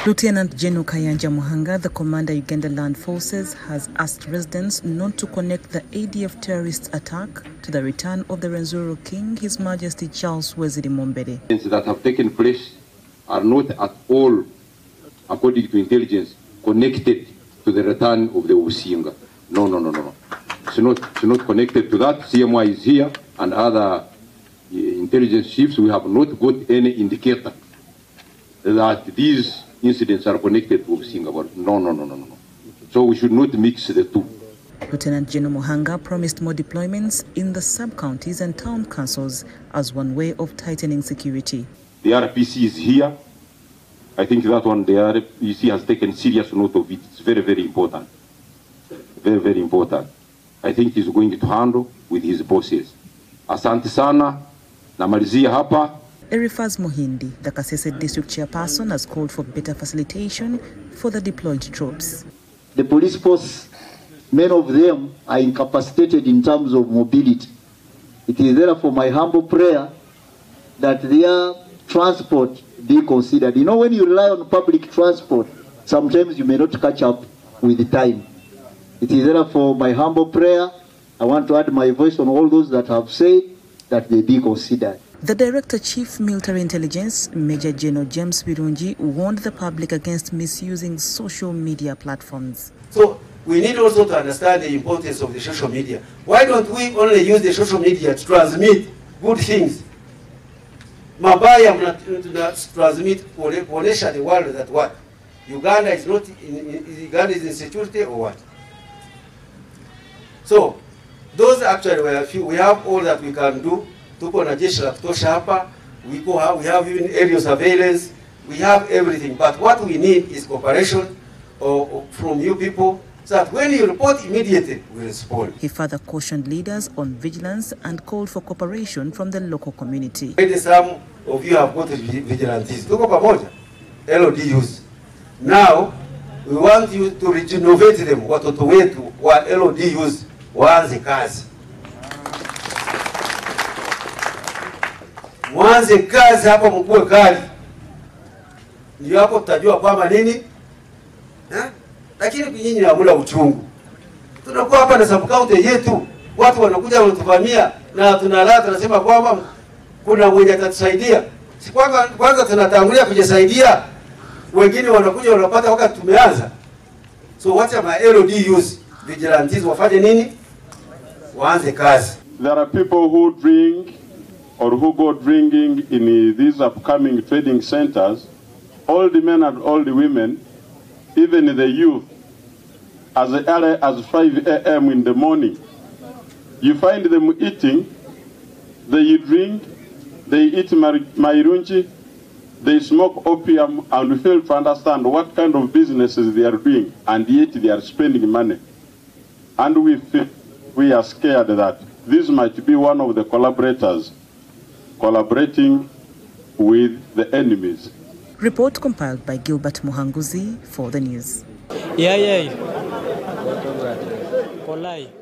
Lieutenant General Kayanja Muhanga, the commander Uganda Land Forces, has asked residents not to connect the ADF terrorist attack to the return of the Rwenzururu King, His Majesty Charles Weziri Mumbere. That have taken place are not at all, according to intelligence, connected to the return of the Usinga. No. It's not connected to that. CMI is here and other intelligence chiefs. We have not got any indicator that these incidents are connected to Singapore. No. So we should not mix the two. Lieutenant General Muhanga promised more deployments in the sub-counties and town councils as one way of tightening security. The RPC is here. I think that one, the RPC has taken serious note of it. It's very, very important. Very important. I think he's going to handle with his bosses. Asante sana, namalizia hapa. Erifaz Mohindi, the Kasese district chairperson, has called for better facilitation for the deployed troops. The police force, many of them are incapacitated in terms of mobility. It is therefore my humble prayer that their transport be considered. You know, when you rely on public transport, sometimes you may not catch up with the time. It is therefore my humble prayer. I want to add my voice on all those that have said that they be considered. The Director Chief Military Intelligence, Major General James Birungi, warned the public against misusing social media platforms. So we need also to understand the importance of the social media. Why don't we only use the social media to transmit good things? Mabaya transmit kuonesha the world that what? Uganda is not Uganda is in security or what? So those actually were a few. We have all that we can do. Tuko na jeshi la kutosha hapa. We have even aerial surveillance. We have everything. But what we need is cooperation from you people, so that when you report immediately, we respond. He further cautioned leaders on vigilance and called for cooperation from the local community. Some of you have got vigilantes. Tuko pamoja, LODUs. Now, we want you to renovate them. Watoto wetu wa LODUs waanze kazi. Mwanze kazi hapa mkue kali. Ndio hapo tutajua kwamba nini? Lakini nyinyi hamna uchungu. Tunakuwa hapa na sub county yetu, watu wanakuja wanatuvamia na tunalala tunasema kwamba kuna mwenye atatusaidia. Si kwanza tunatangulia kujisaidia. Wengine wanakuja wanapata wakati tumeanza. So wacha ma LODUs vigilantes wafanye nini? Waanze kazi. There are people who drink or who go drinking in these upcoming trading centers, old men and old women, even the youth, as early as 5 a.m. in the morning. You find them eating, they drink, they eat mairunchi, they smoke opium, and we fail to understand what kind of businesses they are doing, and yet they are spending money. And we are scared that this might be one of the collaborators collaborating with the enemies. Report compiled by Gilbert Muhanguzi for the news. Yeah. Polai.